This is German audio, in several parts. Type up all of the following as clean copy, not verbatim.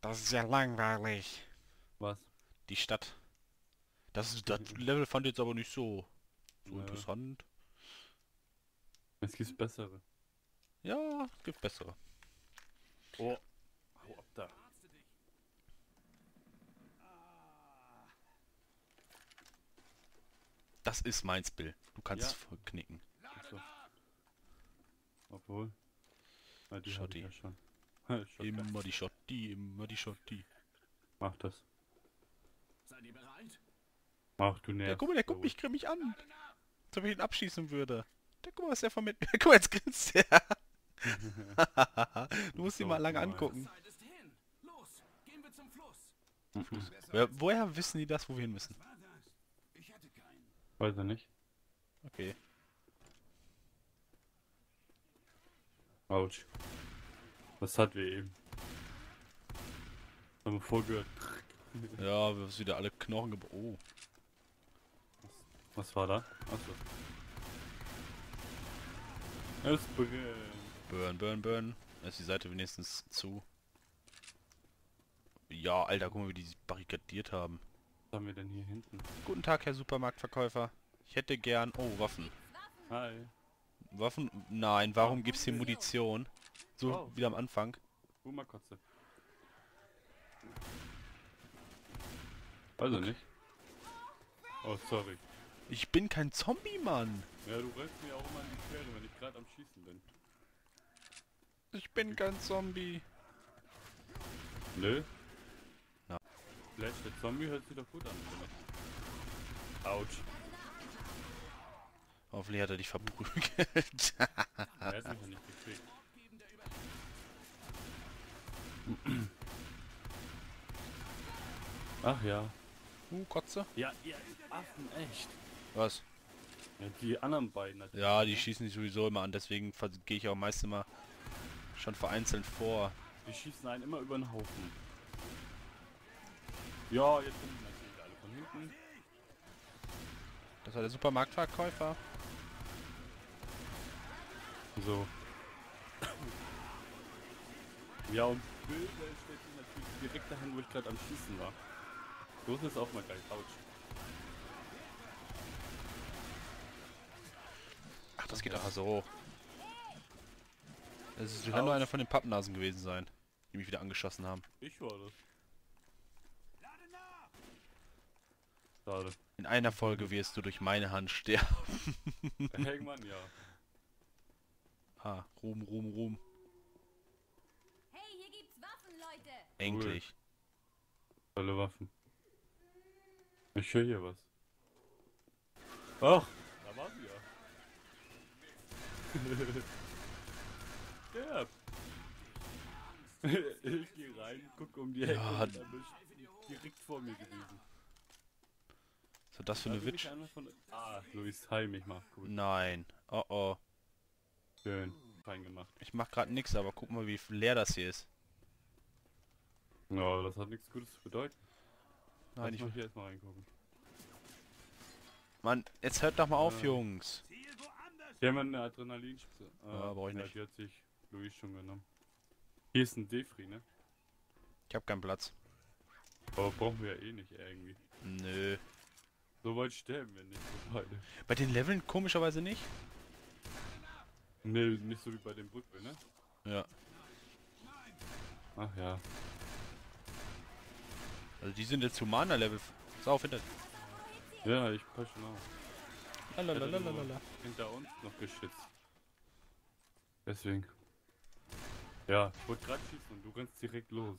Das ist ja langweilig. Was? Die Stadt. Das Level fand ich jetzt aber nicht so Nö. interessant. Es gibt bessere. Ja, gibt bessere. Oh, hau ab da. Das ist mein Spiel. Du kannst es Ja. voll knicken. Achso. Obwohl. Na, die habe ich Schotti. ja schon. Shotgun. Immer die Schotti, immer die Schotti. Mach das. Seid ihr bereit? Mach, du nervst. Der guckt So. mich grimmig an. Als ob ich ihn abschießen würde. Guck mal, was der von mir... Guck mal, jetzt grinst der. Du Du musst bist ihn mal auch lange gemein. angucken. Zeit ist hin. Los, gehen wir zum Fluss. Mhm. Woher wissen die das, wo wir hin müssen? Was war das? Ich hatte keinen. Weiß er nicht. Okay. Autsch. Was hat wir eben? Haben wir vorgehört. Ja, wir haben wieder alle Knochen gebrochen. Oh. Was war da? Achso. Es brennt. Burn, burn, burn. Ist die Seite wenigstens zu. Ja, Alter, guck mal, wie die sich barrikadiert haben. Was haben wir denn hier hinten? Guten Tag, Herr Supermarktverkäufer. Ich hätte gern... Oh, Waffen. Hi. Waffen? Nein, warum gibt's hier Munition? So, Oh. wieder am Anfang. Boomerkotze. Also nicht. Oh, sorry. Ich bin kein Zombie, Mann. Ja, du rennst mir auch immer in die Quere, wenn ich gerade am Schießen bin. Ich bin kein Zombie. Nö. Na. Flash, der Zombie hört sich doch gut an, finde ich. Autsch. Hoffentlich hat er dich verprügelt. Er hat mich ja nicht gekriegt. Ach ja. Kotze. Ja, ihr Affen, echt. Was? Ja, die anderen beiden natürlich. Ja, die schießen sich sowieso immer an, deswegen gehe ich auch meist immer schon vereinzelt vor. Die schießen einen immer über den Haufen. Ja, jetzt sind die natürlich alle von hinten. Das war der Supermarktverkäufer. So. Ja, und Bill, der steht sich natürlich direkt dahin, wo ich gerade am Schießen war. So ist es auch mal geil. Autsch. Ach, das geht auch so. Das kann nur einer von den Pappnasen gewesen sein, die mich wieder angeschossen haben. Ich war das. Schade. In einer Folge wirst du durch meine Hand sterben. Hangman, ja. Ah, Ruhm, Ruhm, Ruhm. Hey, hier gibt's Waffen, Leute! Endlich. Tolle Waffen. Ich höre hier was. Ach, da war sie ja. Ja. Ich gehe rein, gucke um die Ecke Ja. und dann bin ich direkt vor mir gewesen. Was ist das für eine Also mich Witch? einer von... Ah, Luis Heim, ich mach gut. Nein. Oh oh. Schön. Fein gemacht. Ich mach grad nix, aber guck mal, wie leer das hier ist. Ja, das hat nichts Gutes zu bedeuten. Nein, Lass ich mal will... hier erstmal reingucken. Mann, jetzt hört doch mal auf, Ja. Jungs. Hier haben wir eine Adrenalinspritze. Ja, brauch ich ja, nicht. die hat sich Luis schon genommen. Hier ist ein Defri, ne? Ich hab keinen Platz. Aber brauchen wir ja eh nicht irgendwie. Nö. So weit sterben wir nicht, so beide. Bei den Leveln komischerweise nicht. Ne, nicht so wie bei dem Brücke, ne? Ja. Ach ja. Also die sind jetzt Humana-Level. Pass auf, hinter. Ja, ich pass schon auf. Lalalala. Hinter uns noch geschützt. Deswegen. Ja, ich wollte gerade schießen und du rennst direkt los.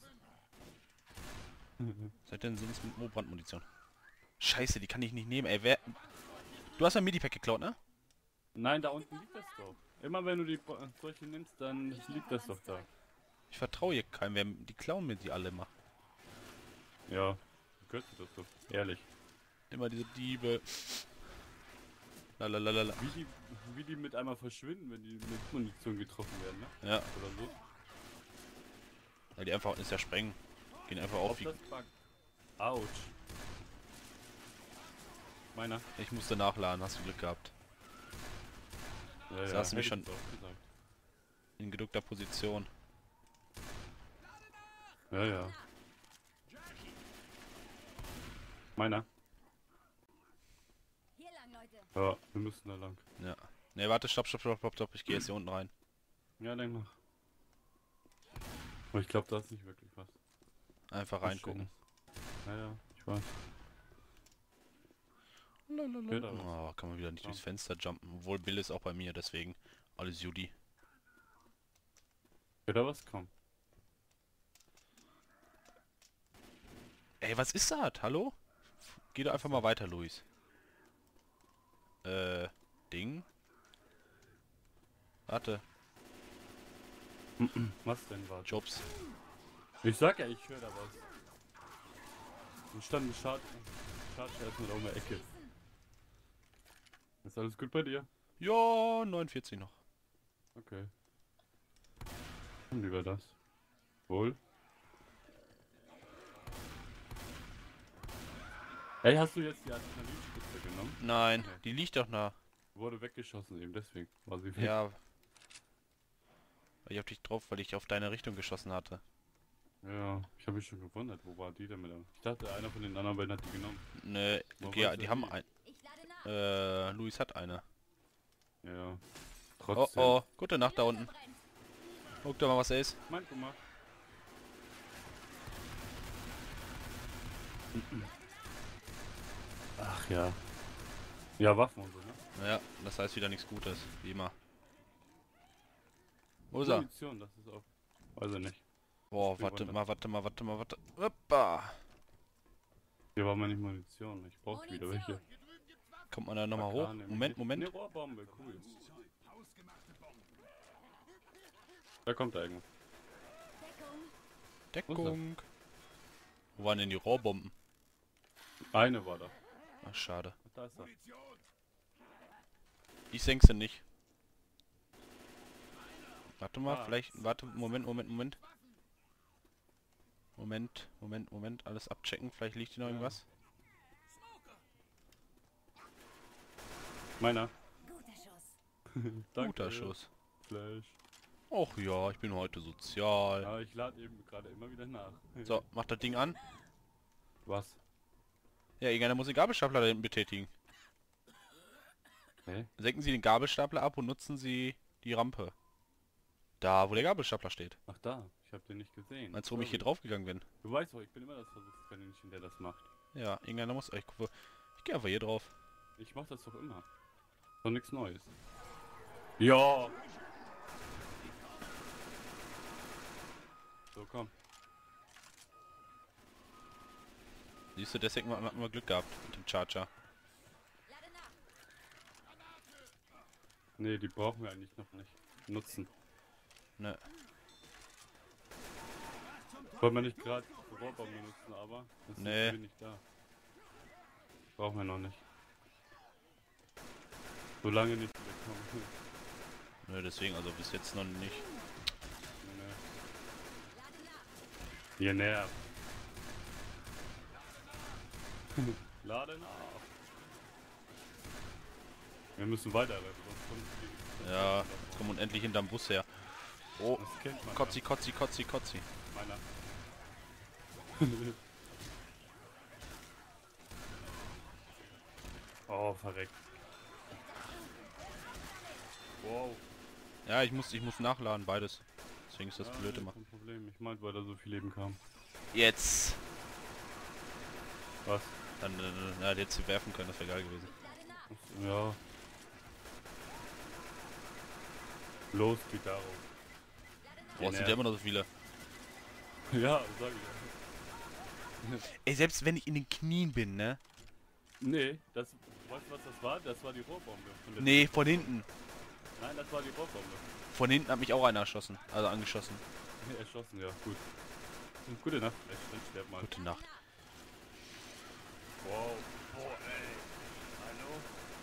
Seid denn sonst mit Brandmunition? Scheiße, die kann ich nicht nehmen, ey. Wer... Du hast ein Medipack geklaut, ne? Nein, da unten liegt das doch. Immer wenn du die solche nimmst, dann liegt das doch da. Ich vertraue hier keinem. Die klauen mir die alle immer. Ja, du könntest das doch. Ehrlich. Immer diese Diebe. Lalalala. Wie die mit einmal verschwinden, wenn die mit Munition getroffen werden, ne? Ja, Oder so. weil die einfach ist ja sprengen. Gehen einfach auf wie... das Bug. Autsch. Meiner. Ich musste nachladen, hast du Glück gehabt. Ja, So hast du mich hätte schon- ich jetzt auch gesagt. In geduckter Position. Ja, ja. Meiner? Hier lang, Leute. Ja, wir müssen da lang. Ja. Ne, warte, stopp. Ich gehe jetzt hier unten rein. Ja, denk nach. Aber ich glaube, da ist nicht wirklich was. Einfach Was reingucken. Schönes. Ja, ich weiß. Geht aber. Oh, kann man wieder nicht Ja. durchs Fenster jumpen. Obwohl Bill ist auch bei mir, deswegen alles Judy. Wird da was kommen? Ey, was ist das? Hallo? Geh doch einfach mal weiter, Luis. Ding? Warte, Was denn war? Jobs. Ich sag ja, ich höre da was. Und stand ein Schad erstmal da um der Ecke. Ist alles gut bei dir? Ja, 49 noch. Okay. Dann lieber das. Wohl. Ey, hast du jetzt die Adrenalinspritze genommen? Nein, Okay. die liegt doch da. Wurde weggeschossen eben, deswegen war sie weg. Ja. Ich hab dich drauf, weil ich auf deine Richtung geschossen hatte. Ja, ich habe mich schon gewundert, wo war die denn mit dem? Ich dachte, einer von den anderen beiden hat die genommen. Ne, Wo okay, war's die denn haben die? ein. Ich lade nach. Luis hat eine. Ja. Oh Trotzdem. oh, gute Nacht da unten. Brennt. Guck doch mal, was er ist. Mein, guck mal. Ach ja. Ja, Waffen und so, ne? Naja, das heißt wieder nichts Gutes, wie immer. Wo ist er? Munition, das ist auch. Weiß ich nicht. Boah, Spiel warte runter. mal. Hoppa. Hier war mal nicht Munition. Ich brauche wieder welche. Kommt man da nochmal Na hoch? klar, nämlich Moment, nicht. Moment. Ne, Rohrbombe, cool. Da kommt er irgendwo. Deckung. Deckung. Wo waren denn die Rohrbomben? Eine war da. Ach, schade. Da ist er. Ich senk sie nicht. Warte mal, Ah. vielleicht. Warte, Moment. Alles abchecken. Vielleicht liegt hier noch Ja. irgendwas. Meiner. Guter Schuss. Danke. Guter Schuss. Flash. Och ja, ich bin heute sozial. Ja, ich lade eben gerade immer wieder nach. So, mach das Ding an. Was? Ja, irgendeiner muss den Gabelstapler da hinten betätigen. Hä? Senken Sie den Gabelstapler ab und nutzen Sie die Rampe. Da, wo der Gabelstapler steht. Ach da, ich habe den nicht gesehen. Meinst du, warum ich hier Sorry. draufgegangen bin? Du weißt doch, ich bin immer das Versuchskaninchen, der das macht. Ja, irgendeiner muss. Ich gucke. Ich gehe einfach hier drauf. Ich mach das doch immer. Doch nichts Neues. Ja. So, komm. Siehst du, deswegen hat man Glück gehabt mit dem Charger. Lade nach. Nee, die brauchen wir eigentlich noch nicht nutzen. Ne. Wollen wir nicht gerade Rohrbomben benutzen, aber das Nee. ist nicht da. Brauchen wir noch nicht. Solange nicht wegkommen. Ne, deswegen, also bis jetzt noch nicht. Nee. Lade nach. Ihr nervt. Lade nach. Wir müssen weiterrennen, sonst kommt die... Ja, jetzt kommen unendlich hinterm Bus her. Oh, Das kennt man. Kotzi. Ja. Meiner. Oh, verreckt. Wow. Ja, ich muss nachladen, beides. Deswegen ist das Ja, blöd nee, immer. kein Problem. Ich meinte, weil da so viel Leben kam. Jetzt! Was? Dann, ja, jetzt sie werfen können, das wäre geil gewesen. Ich lade nach. Ja. Los, Gitarre. Boah, es sind ja immer noch so viele. Ja, sag ich ja. Ey, selbst wenn ich in den Knien bin, ne? Nee, das... Weißt du, was das war? Das war die Rohrbombe. Von der- Nee, von hinten. Nein, das war die Rohrbombe. Von hinten hat mich auch einer erschossen. Also angeschossen. Erschossen, ja, gut. Gute Nacht, vielleicht dann sterb mal. Gute Nacht. Wow. Boah, ey. Hallo?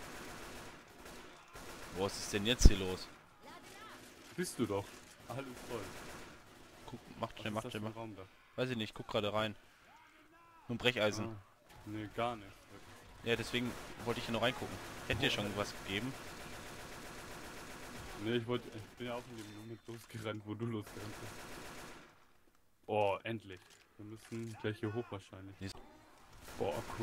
Boah, was ist denn jetzt hier los? Bist du doch. Alles voll. Guck, mach Was schnell, ist mach das schnell, für ein mach. Raum da? Weiß ich nicht, guck gerade rein. Nur ein Brecheisen. Ah, nee, gar nicht. Wirklich. Ja, deswegen wollte ich hier noch reingucken. Hätte dir schon was gegeben. Nee, ich bin ja auch in dem Moment losgerannt, wo du losgerannt bist. Oh, endlich. Wir müssen gleich hier hoch wahrscheinlich. Nee. Boah, cool.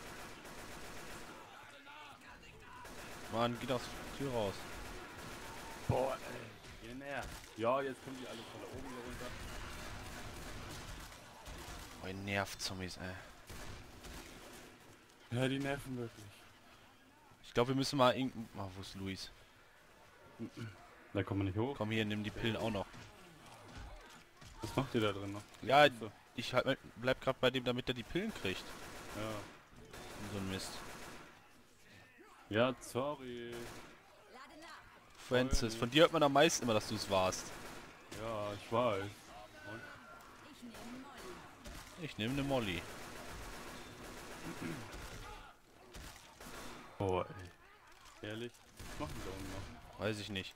Mann, geht aus der Tür raus. Boah, ey. Ihr nervt. Ja, jetzt kommen die alle von da oben hier runter. Oh, ihr Nerv-Zombies, ey. Ja, die nerven wirklich. Ich glaube, wir müssen mal irgendein... Oh, wo ist Luis? Da kommen wir nicht hoch. Komm hier, nimm die Pillen auch noch. Was macht ihr da drin noch? Ja, So. ich halt, bleib gerade bei dem, damit er die Pillen kriegt. Ja. So ein Mist. Ja, sorry. Lade nach. Francis, von dir hört man am meisten immer, dass du es warst. Ja, ich weiß. Ich nehme Molly. Ich nehme eine Molly. Boah, ey. Ehrlich? Was machen die da unten noch? Weiß ich nicht.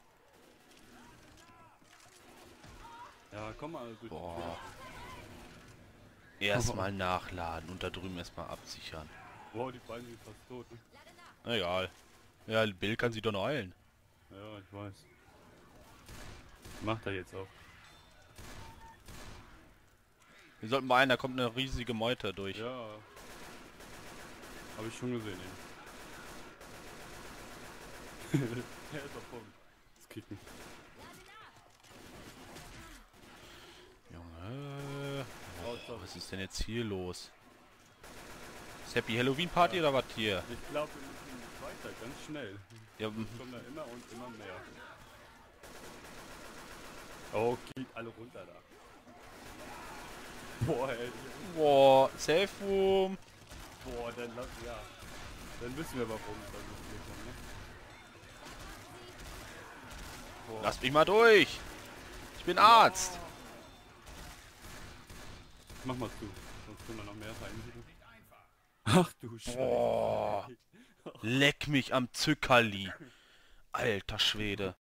Ja, komm mal durch. Boah. Erstmal nachladen und da drüben erstmal absichern. Boah, die beiden sind fast tot. Ne? Lade nach. Egal. Ja, Bill kann sich doch noch heilen. Ja, ich weiß. Macht er jetzt auch. Wir sollten beeilen, da kommt eine riesige Meute durch. Ja. Habe ich schon gesehen, ey. Er ist auf Punkt. Das Kicken. Junge. Oh, was ist denn jetzt hier los? Ist Happy Halloween Party oder was hier? Ich glaube, wir müssen nicht weiter, ganz schnell. Ja, Es kommen da immer und immer mehr. Oh, geht alle runter da. Boah, ey. boah, Safe Room. Boah, dann lass, ja. Dann wissen wir warum dann müssen wir kommen, ne? Boah. Lasst mich mal durch. Ich bin Arzt. Mach mal zu, sonst können wir noch mehr reinsiegen. Ach du Scheiße. Boah. Leck mich am Zückerli. Alter Schwede.